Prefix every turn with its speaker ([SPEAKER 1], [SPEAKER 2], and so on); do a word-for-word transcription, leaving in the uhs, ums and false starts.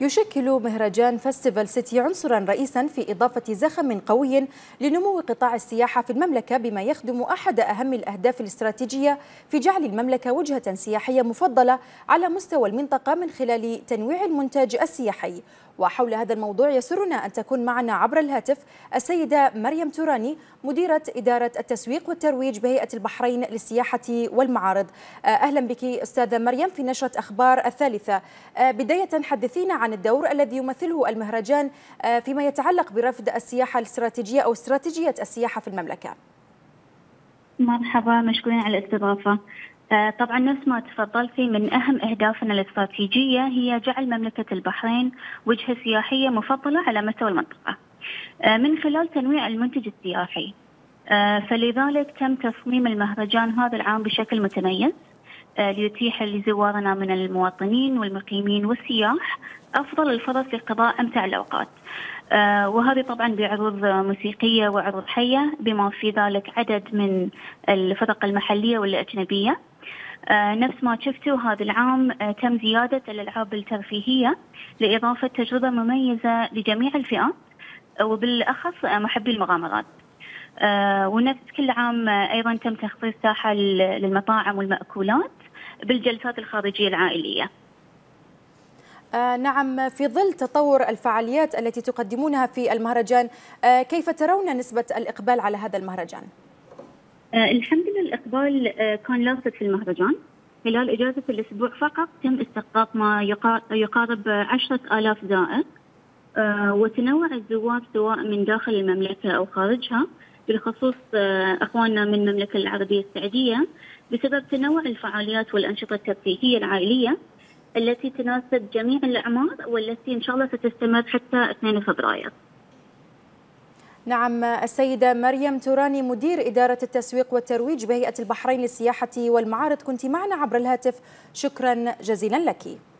[SPEAKER 1] يشكل مهرجان فستيفال سيتي عنصرا رئيسا في إضافة زخم قوي لنمو قطاع السياحة في المملكة، بما يخدم أحد أهم الأهداف الاستراتيجية في جعل المملكة وجهة سياحية مفضلة على مستوى المنطقة من خلال تنويع المنتج السياحي. وحول هذا الموضوع يسرنا أن تكون معنا عبر الهاتف السيدة مريم توراني، مديرة إدارة التسويق والترويج بهيئة البحرين للسياحة والمعارض. أهلا بك أستاذة مريم في نشرة أخبار الثالثة. بداية حدثينا عن الدور الذي يمثله المهرجان فيما يتعلق برفد السياحة الاستراتيجية أو استراتيجية السياحة في المملكة.
[SPEAKER 2] مرحبا، مشكورين على الاستضافة. طبعا نفس ما تفضلتي، من أهم أهدافنا الاستراتيجية هي جعل مملكة البحرين وجهة سياحية مفضلة على مستوى المنطقة من خلال تنويع المنتج السياحي. فلذلك تم تصميم المهرجان هذا العام بشكل متميز ليتيح لزوارنا من المواطنين والمقيمين والسياح أفضل الفرص لقضاء أمتع الأوقات. وهذه طبعا بعروض موسيقية وعروض حية، بما في ذلك عدد من الفرق المحلية والأجنبية. نفس ما شفتوا هذا العام تم زيادة الألعاب الترفيهية لإضافة تجربة مميزة لجميع الفئات وبالأخص محبي المغامرات. ونفس كل عام أيضا تم تخصيص ساحة للمطاعم والمأكولات بالجلسات الخارجية العائلية.
[SPEAKER 1] آه نعم، في ظل تطور الفعاليات التي تقدمونها في المهرجان، آه كيف ترون نسبة الإقبال على هذا المهرجان؟
[SPEAKER 2] آه الحمد لله، الإقبال آه كان لاصق في المهرجان. خلال إجازة الأسبوع فقط تم استقطاب ما يقارب عشرة آلاف زائر، آه وتنوع الزوار سواء من داخل المملكة أو خارجها، بالخصوص آه أخواننا من المملكة العربية السعودية، بسبب تنوع الفعاليات والأنشطة الترفيهية العائلية التي تناسب جميع الأعمار، والتي إن شاء الله ستستمر حتى اثنين فبراير.
[SPEAKER 1] نعم، السيدة مريم توراني، مدير إدارة التسويق والترويج بهيئة البحرين للسياحة والمعارض، كنت معنا عبر الهاتف. شكرا جزيلا لك.